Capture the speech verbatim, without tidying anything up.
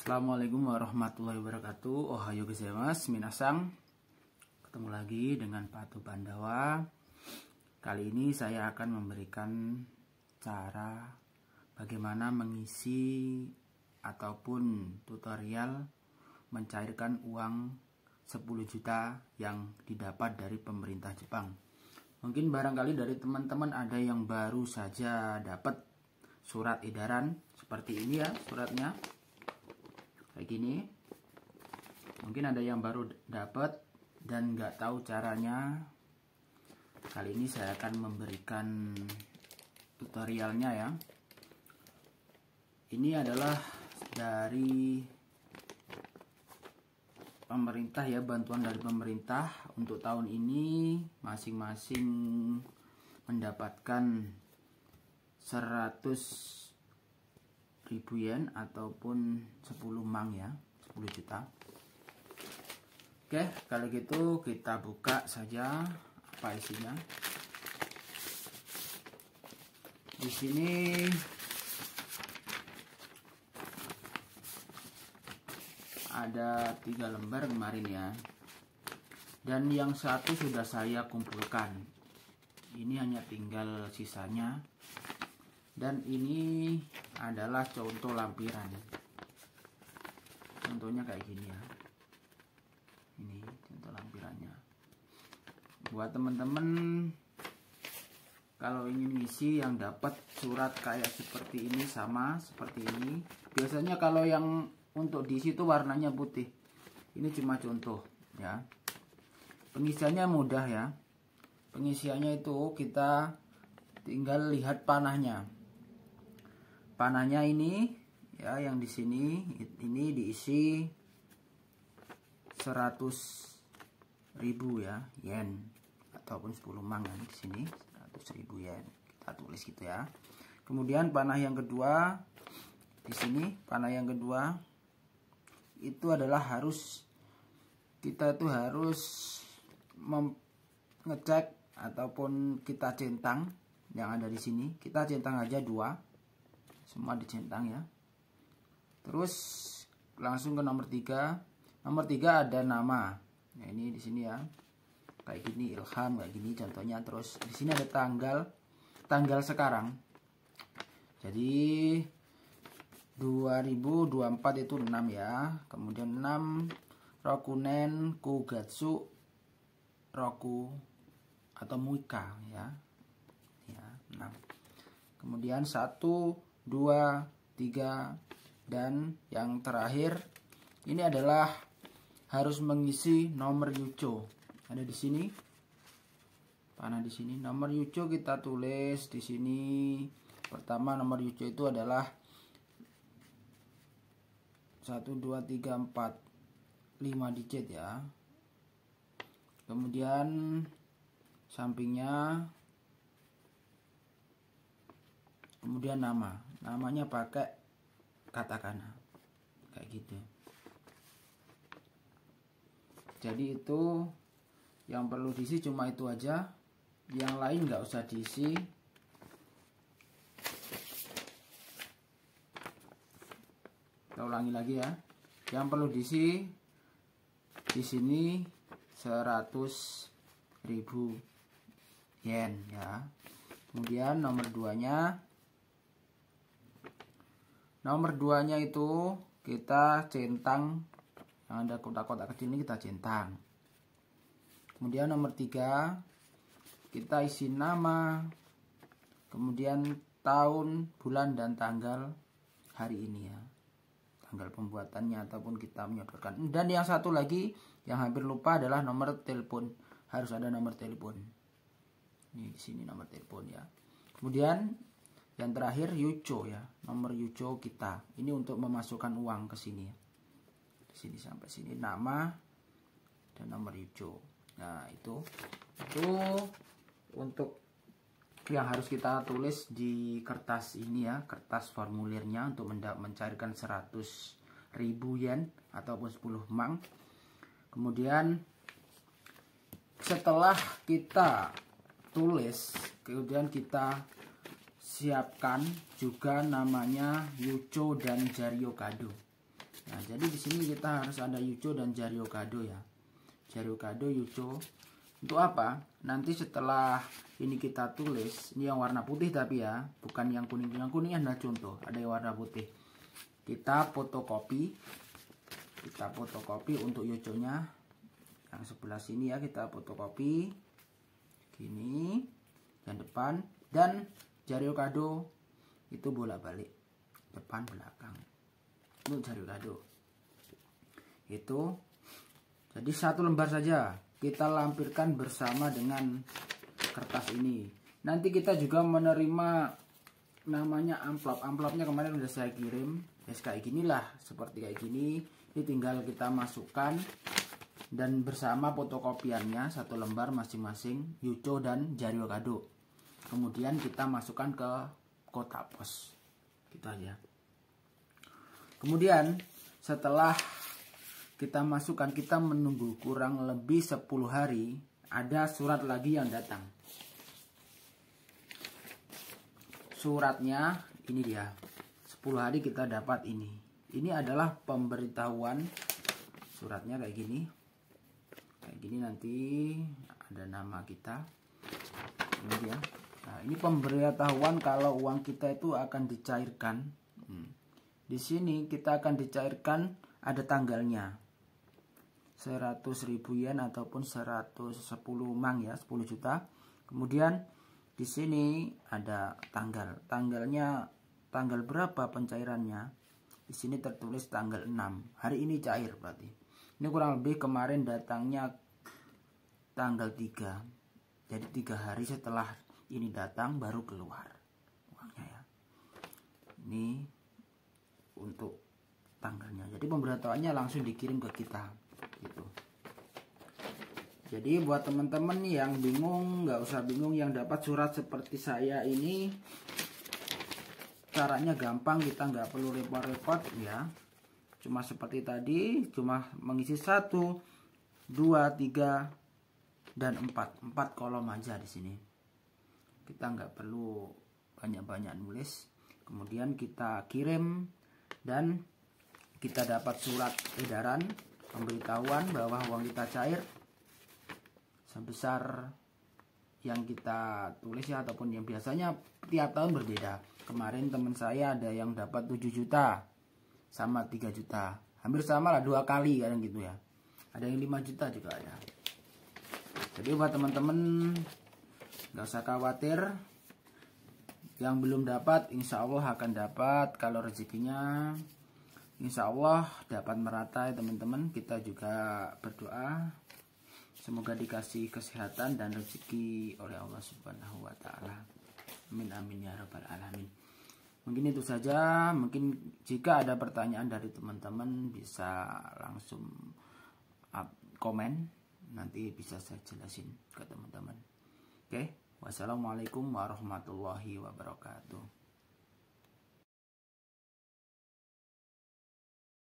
Assalamualaikum warahmatullahi wabarakatuh. Ohayo gozaimasu minasang. Ketemu lagi dengan Patu Pandawa. Kali ini saya akan memberikan cara bagaimana mengisi ataupun tutorial mencairkan uang sepuluh juta yang didapat dari pemerintah Jepang. Mungkin barangkali dari teman-teman ada yang baru saja dapat surat edaran seperti ini ya, suratnya kayak gini. Mungkin ada yang baru dapat dan nggak tahu caranya. Kali ini saya akan memberikan tutorialnya ya. Ini adalah dari pemerintah ya, bantuan dari pemerintah. Untuk tahun ini masing-masing mendapatkan seratus ribu yen ataupun sepuluh mang ya, sepuluh juta. Oke, kalau gitu kita buka saja apa isinya. Di sini ada tiga lembar kemarin ya, dan yang satu sudah saya kumpulkan. Ini hanya tinggal sisanya. Dan ini adalah contoh lampiran. Contohnya kayak gini ya. Ini contoh lampirannya. Buat teman-teman kalau ingin ngisi yang dapat surat kayak seperti ini, sama seperti ini. Biasanya kalau yang untuk diisi itu warnanya putih. Ini cuma contoh ya. Pengisiannya mudah ya. Pengisiannya itu kita tinggal lihat panahnya. Panahnya ini ya, yang di sini ini diisi seratus ribu ya yen ataupun sepuluh mang kan, di sini seratus ribu yen. Kita tulis gitu ya. Kemudian panah yang kedua di sini, panah yang kedua itu adalah harus kita itu harus ngecek ataupun kita centang yang ada di sini. Kita centang aja dua. Semua dicentang ya. Terus langsung ke nomor tiga. Nomor tiga ada nama. Nah, ini di sini ya. Kayak gini, Ilham kayak gini contohnya. Terus di sini ada tanggal tanggal sekarang. Jadi dua ribu dua puluh empat itu enam ya. Kemudian enam Rokunen Kugatsu Roku atau Muika ya. Ya, enam. Kemudian satu, dua, tiga, dan yang terakhir ini adalah harus mengisi nomor yucho. Ada di sini. Panah di sini. Nomor yucho kita tulis di sini. Pertama nomor yucho itu adalah satu, dua, tiga, empat, lima digit ya. Kemudian sampingnya, kemudian nama. Namanya pakai katakana. Kayak gitu. Jadi itu yang perlu diisi cuma itu aja. Yang lain nggak usah diisi. Kita ulangi lagi ya. Yang perlu diisi di sini seratus ribu yen ya. Kemudian nomor duanya. Nomor duanya itu kita centang, yang ada kotak-kotak kecil ini kita centang. Kemudian nomor tiga kita isi nama, kemudian tahun, bulan, dan tanggal hari ini ya, tanggal pembuatannya ataupun kita menyodorkan. Dan yang satu lagi yang hampir lupa adalah nomor telepon. Harus ada nomor telepon. Ini di sini nomor telepon ya. Kemudian yang terakhir yucho ya, nomor yucho kita. Ini untuk memasukkan uang ke sini ya. Di sini sampai sini nama dan nomor yucho. Nah, itu itu untuk yang harus kita tulis di kertas ini ya, kertas formulirnya untuk mencairkan seratus ribu yen ataupun sepuluh mang. Kemudian setelah kita tulis, kemudian kita siapkan juga namanya yucho dan jario kado. Nah, jadi di sini kita harus ada Yucho dan Jaryokado ya. Jaryokado, Yucho. Untuk apa? Nanti setelah ini kita tulis, ini yang warna putih tapi ya, bukan yang kuning. Yang kuning adalah contoh, ada yang warna putih. Kita fotokopi. Kita fotokopi untuk Yuchonya. Yang sebelah sini ya, kita fotokopi. Gini. Yang depan. Dan Jaryokado itu bolak-balik. Depan belakang. Untuk Jaryokado. Itu. Jadi satu lembar saja kita lampirkan bersama dengan kertas ini. Nanti kita juga menerima namanya amplop. Amplopnya kemarin udah saya kirim. Ya kayak ginilah, seperti kayak gini. Ini tinggal kita masukkan dan bersama fotokopiannya satu lembar masing-masing Yucho dan Jaryokado. Kemudian kita masukkan ke kotak pos. Gitu aja. Kemudian setelah kita masukkan, kita menunggu kurang lebih sepuluh hari, ada surat lagi yang datang. Suratnya ini dia. sepuluh hari kita dapat ini. Ini adalah pemberitahuan. Suratnya kayak gini. Kayak gini nanti ada nama kita. Ini dia. Nah, ini pemberitahuan kalau uang kita itu akan dicairkan. Hmm. Di sini kita akan dicairkan, ada tanggalnya. seratus ribu yen ataupun seratus sepuluh mang ya, sepuluh juta. Kemudian di sini ada tanggal. Tanggalnya tanggal berapa pencairannya? Di sini tertulis tanggal enam. Hari ini cair berarti. Ini kurang lebih kemarin datangnya tanggal tiga. Jadi tiga hari setelah ini datang baru keluar uangnya ya. Ini untuk tanggalnya. Jadi pemberitahuannya langsung dikirim ke kita. Gitu. Jadi buat teman-teman yang bingung, nggak usah bingung, yang dapat surat seperti saya ini caranya gampang, kita nggak perlu repot-repot ya. Cuma seperti tadi, cuma mengisi satu, dua, tiga, dan empat, empat kolom aja di sini. Kita nggak perlu banyak-banyak nulis. Kemudian kita kirim dan kita dapat surat edaran pemberitahuan bahwa uang kita cair sebesar yang kita tulis ya, ataupun yang biasanya tiap tahun berbeda. Kemarin teman saya ada yang dapat tujuh juta sama tiga juta, hampir sama lah, dua kali kadang gitu ya. Ada yang lima juta juga ada. Jadi buat teman-teman nggak usah khawatir, yang belum dapat insya Allah akan dapat. Kalau rezekinya insya Allah dapat merata ya teman-teman. Kita juga berdoa semoga dikasih kesehatan dan rezeki oleh Allah Subhanahu wa taala. Amin amin ya rabbal alamin. Mungkin itu saja. Mungkin jika ada pertanyaan dari teman-teman bisa langsung komen, nanti bisa saya jelasin ke teman-teman. Oke, wassalamualaikum warahmatullahi wabarakatuh.